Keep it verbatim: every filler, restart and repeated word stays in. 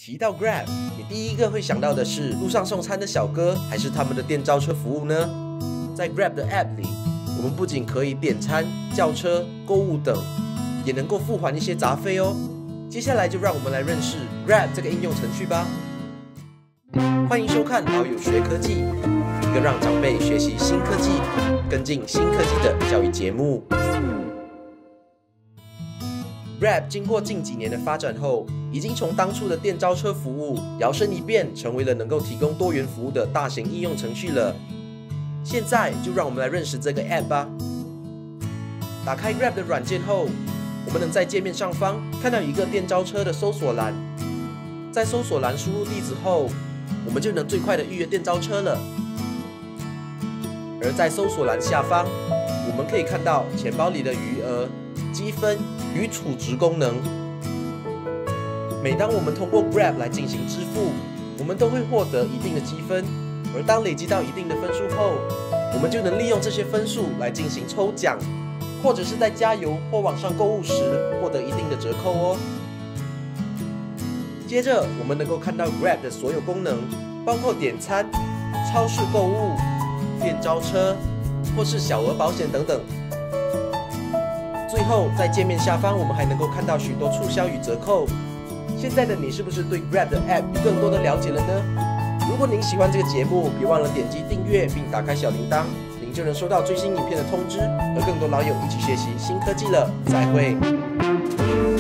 提到 Grab， 你第一个会想到的是路上送餐的小哥，还是他们的电召车服务呢？在 Grab 的 App 里，我们不仅可以点餐、叫车、购物等，也能够付还一些杂费哦。接下来就让我们来认识 Grab 这个应用程序吧。欢迎收看老友学科技，一个让长辈学习新科技、跟进新科技的教育节目。Grab 经过近几年的发展后，已经从当初的电召车服务摇身一变，成为了能够提供多元服务的大型应用程序了。现在就让我们来认识这个 App 吧。打开 Grab 的软件后，我们能在界面上方看到一个电召车的搜索栏，在搜索栏输入地址后，我们就能最快的预约电召车了。而在搜索栏下方，我们可以看到钱包里的余额、积分与储值功能。每当我们通过 Grab 来进行支付，我们都会获得一定的积分，而当累积到一定的分数后，我们就能利用这些分数来进行抽奖，或者是在加油或网上购物时获得一定的折扣哦。接着，我们能够看到 Grab 的所有功能，包括点餐、超市购物、电召车，或是小额保险等等。最后，在界面下方，我们还能够看到许多促销与折扣。现在的你是不是对 Grab 的 App 有更多的了解了呢？如果您喜欢这个节目，别忘了点击订阅并打开小铃铛，您就能收到最新影片的通知，和更多老友一起学习新科技了。再会。